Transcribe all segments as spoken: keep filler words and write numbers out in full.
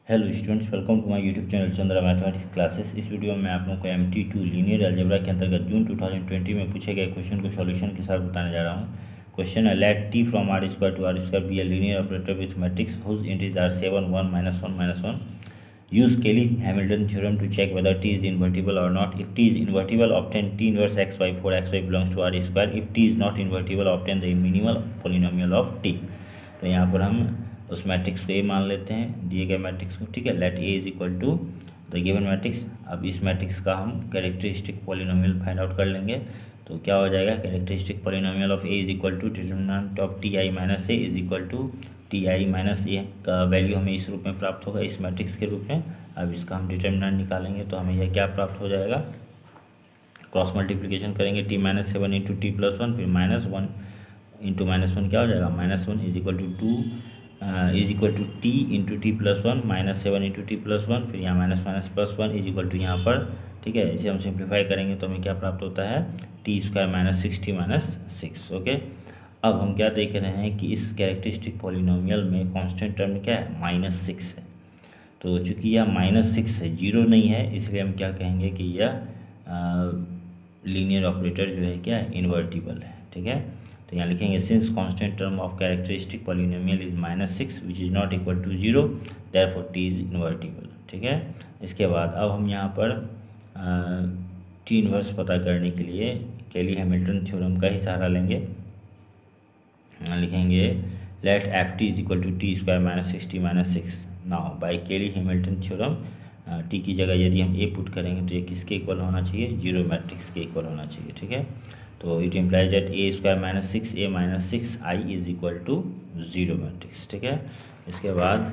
Hello students, welcome to my YouTube channel Chandra mathematics classes. इस video में आप लोगों को M T two linear algebra के अंतर्गत जून टू थाउजेंड ट्वेंटी में पूछे गए क्वेश्चन को सॉल्यूशन के साथ बताने जा रहा हूँ। क्वेश्चन है, let T from R square to R square be a linear operator with matrix whose integers are seven one minus one minus one. Use Cayley Hamilton theorem to check whether T is invertible और not. If T is invertible obtain T inverse x by four x y belongs to R square. If T is not invertible obtain the minimal polynomial of T. तो यहाँ पर हम उस matrix को ए मान लेते हैं, दिए गए मैट्रिक्स को, ठीक है। Let A is equal to the given matrix. अब इस मैट्रिक्स का हम कैरेक्टरिस्टिक पॉलिनोमियल फाइंड आउट कर लेंगे। तो क्या हो जाएगा, characteristic polynomial of A is equal to determinant of T I minus A is equal to T I minus A का वैल्यू हमें इस रूप में प्राप्त होगा, इस मैट्रिक्स के रूप में। अब इसका हम डिटरमिनेंट निकालेंगे तो हमें यह क्या प्राप्त हो जाएगा, क्रॉस मल्टीप्लिकेशन करेंगे T minus seven into T plus one, फिर minus one into minus one क्या हो जाएगा, minus one is equal to two is equal to T into T plus one, minus seven into T plus one, फिर यहाँ minus minus plus one is equal to यहाँ पर, ठीक है। इसे हम सिंप्लीफाई करेंगे तो हमें क्या प्राप्त होता है, T square minus sixty minus six. Okay, अब हम क्या देख रहे हैं कि इस कैरेक्टरिस्टिक पॉलिनोमियल में कांस्टेंट टर्म क्या है, माइनस सिक्स है। तो चूंकि यह माइनस सिक्स है, जीरो नहीं है, इसलिए हम क्या कहेंगे कि यह लीनियर ऑपरेटर जो है क्या है, इन्वर्टिबल है, ठीक है। तो यहाँ लिखेंगे, since constant term of characteristic polynomial is minus six which is not equal to zero, therefore T is invertible, ठीक है। इसके बाद अब हम यहाँ पर टी इनवर्स पता करने के लिए केली हैमिल्टन थ्योरम का ही सहारा लेंगे। लिखेंगे, let F T is equal to T square minus sixty minus six. Now by Cayley Hamilton theorem T की जगह यदि हम ए पुट करेंगे तो ये किसके इक्वल होना चाहिए, जीरो मैट्रिक्स के इक्वल होना चाहिए, ठीक है। तो it implies that A square minus six A minus six I is equal to zero matrix, ठीक है। इसके बाद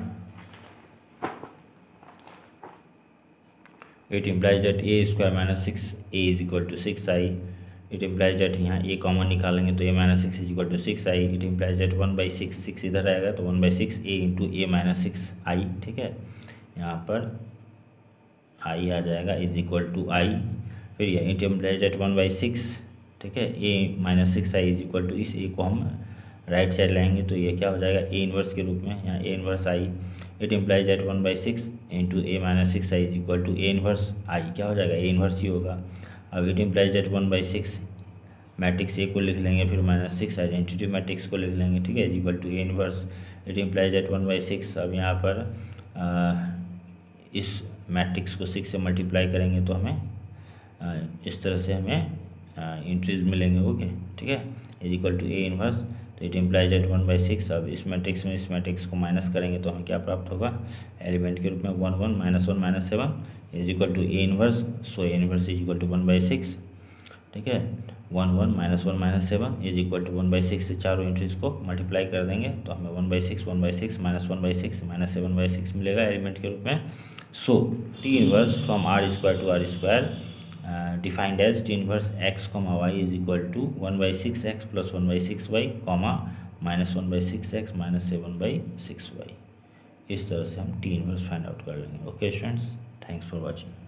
it implies that A square minus six A is equal to six I. It implies that यहाँ A common निकालेंगे तो A minus six is equal to six I. It implies that one by six, six इधर आएगा तो one by six A into A minus six I, ठीक है। यहाँ पर आई आ जाएगा इज इक्वल टू आई। फिर यह it implies that one by six, ठीक है, A minus six I is equal to, इस ए को हम राइट साइड लाएंगे तो ये क्या हो जाएगा, ए इनवर्स के रूप में, यहाँ A inverse I. It implies that one by six into A minus six I is equal to A inverse I, क्या हो जाएगा, ए इनवर्स ही होगा। अब it implies that one by six matrix A को लिख लेंगे, फिर माइनस सिक्स आइडेंटिटी मैट्रिक्स को लिख लेंगे, ठीक है, is equal to A inverse. It implies that one by six, अब यहाँ पर आ, इस मैट्रिक्स को सिक्स से मल्टीप्लाई करेंगे तो हमें आ, इस तरह से हमें इंट्रीज मिलेंगे, ओके, ठीक है, is equal to A inverse. तो it implies that one by six, अब इस मैट्रिक्स में इस मैट्रिक्स को माइनस करेंगे तो हमें क्या प्राप्त होगा, एलिमेंट के रूप में one one minus one minus seven is equal to A inverse. So A inverse is equal to one by six, ठीक है, one one minus one minus seven is equal to one by six से चारों entries को multiply कर देंगे तो हमें one by six one by six minus one by six minus seven by six मिलेगा एलिमेंट के रूप में। So T inverse from R square to R square defined as T inverse x comma y is equal to one by six x plus one by six y comma minus one by six x minus seven by six y. इस तरह से हम T inverse find out कर लेंगे। Okay students, thanks for watching.